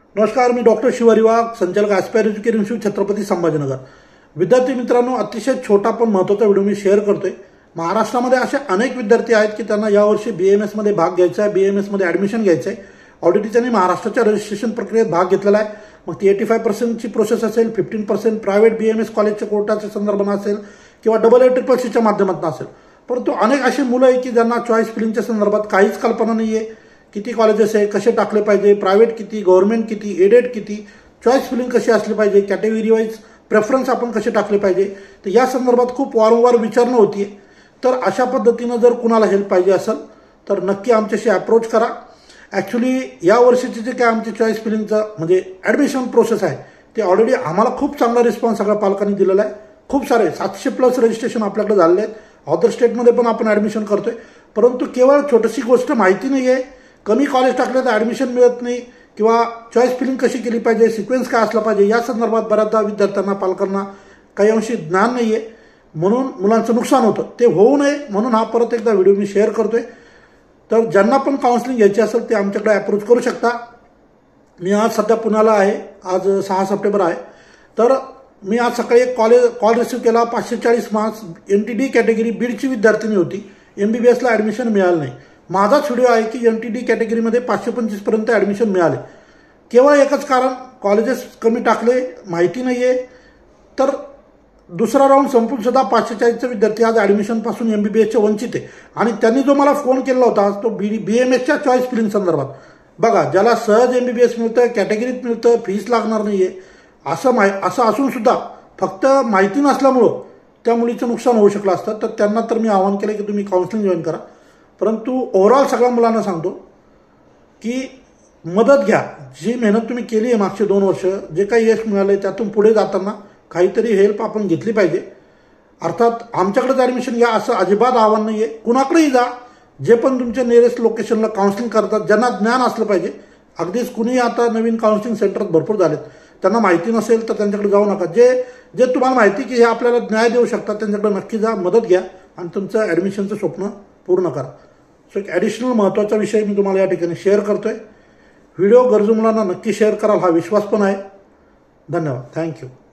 नमस्कार, मी डॉक्टर शिवारी वाघ, संचालक aspire education institute, Chhatrapati Sambhajinagar. विद्यार्थी मित्रांनो, अतिशय छोटा पण महत्त्वाचा व्हिडिओ मी शेअर करतोय। महाराष्ट्रामध्ये असे अनेक विद्यार्थी आहेत की त्यांना यावर्षी BAMS मध्ये भाग घ्यायचा आहे, BAMS मध्ये ॲडमिशन घ्यायचं आहे। ऑलरेडी त्यांनी महाराष्ट्राच्या रजिस्ट्रेशन प्रक्रियेत भाग घेतलेला आहे। मग ती 85% ची प्रोसेस असेल, 15% प्रायव्हेट BAMS कॉलेजच्या कोर्टाच्या संदर्भात असेल किंवा AA-CCC च्या माध्यमातून असेल। परंतु अनेक अशी मुलं आहेत की ज्यांना चॉईस फिलिंगच्या संदर्भात काहीच कल्पना नाहीये। किती कॉलेजेस आहे, कसे टाकले पाहिजे, प्रायव्हेट किती, गव्हर्नमेंट किती, एडेड किती, चॉईस फिलिंग कशी असली पाहिजे, कॅटेगरी वाईज प्रेफरन्स आपण कसे टाकले पाहिजे, तर या संदर्भात खूप वारंवार विचारणं होती। तर अशा पद्धतीनं जर कुणाला हेल्प पाहिजे असेल तर नक्की आमच्याशी अप्रोच करा। ॲक्च्युली या वर्षीचे जे काय आमची चॉईस फिलिंगचं म्हणजे ॲडमिशन प्रोसेस आहे ते ऑलरेडी आम्हाला खूप चांगला रिस्पॉन्स सगळ्या पालकांनी दिलेला आहे। खूप सारे 700+ रजिस्ट्रेशन आपल्याकडे झालेले आहेत। अदर स्टेटमध्ये पण आपण ॲडमिशन करतोय, परंतु केवळ छोटीशी गोष्ट माहिती नाही आहे। कमी कॉलेज टाकले तर ॲडमिशन मिळत नाही किंवा चॉईस फिलिंग कशी केली पाहिजे, सिक्वेन्स काय असला पाहिजे, या संदर्भात बऱ्याचदा विद्यार्थ्यांना पालकांना काही अंशी ज्ञान नाही आहे, म्हणून मुलांचं नुकसान होतं। ते होऊ नये म्हणून हा परत एकदा व्हिडिओ मी शेअर करतोय। तर ज्यांना पण काउन्सिलिंग घ्यायची असेल ते आमच्याकडे अप्रोच करू शकता। मी आज सध्या पुण्याला आहे, आज 6 सप्टेंबर आहे। तर मी आज सकाळी एक कॉल रिसिव्ह केला। 540 मार्क्स, NTD कॅटेगरी, बीडची विद्यार्थिनी होती। MBBSला ॲडमिशन मिळालं नाही। माझाच व्हिडिओ आहे की NTD कॅटेगरीमध्ये 525 पर्यंत ॲडमिशन मिळाले। केवळ एकच कारण, कॉलेजेस कमी टाकले, माहिती नाही आहे। तर दुसरा राऊंड संपून सुद्धा 540चे विद्यार्थी आज ॲडमिशनपासून MBBSचे वंचित आहे। आणि त्यांनी जो मला फोन केला होता तो BAMSच्या चॉईस फिलिंग संदर्भात। बघा, ज्याला सहज MBBS मिळतं, कॅटेगरीत मिळतं, फीस लागणार नाही आहे, असं असून सुद्धा फक्त माहिती नसल्यामुळं त्या मुलीचं नुकसान होऊ शकलं असतं। तर त्यांना तर मी आवाहन केलं की तुम्ही काउन्सिलिंग जॉईन करा। परंतु ओव्हरऑल सगळ्या मुलांना सांगतो की मदत घ्या। जी मेहनत तुम्ही केली आहे मागचे 2 वर्ष, जे काही यश मिळालं आहे त्यातून पुढे जाताना काहीतरी हेल्प आपण घेतली पाहिजे। अर्थात आमच्याकडेच ॲडमिशन घ्या असं अजिबात आव्हान नाही आहे, कुणाकडेही जा। जे पण तुमच्या नियरेस्ट लोकेशनला काउन्सिलिंग करतात, ज्यांना ज्ञान असलं पाहिजे। अगदीच कुणीही आता नवीन काउन्सिलिंग सेंटर भरपूर झालेत, त्यांना माहिती नसेल तर त्यांच्याकडे जाऊ नका। जे तुम्हाला माहिती की हे आपल्याला न्याय देऊ शकतात त्यांच्याकडे नक्की जा, मदत घ्या आणि तुमचं ॲडमिशनचं स्वप्न पूर्ण करा। सो एक ॲडिशनल महत्त्वाचा विषय मी तुम्हाला या ठिकाणी शेअर करतोय। व्हिडिओ गरजू मुलांना नक्की शेअर कराल हा विश्वास पण आहे। धन्यवाद, थँक्यू।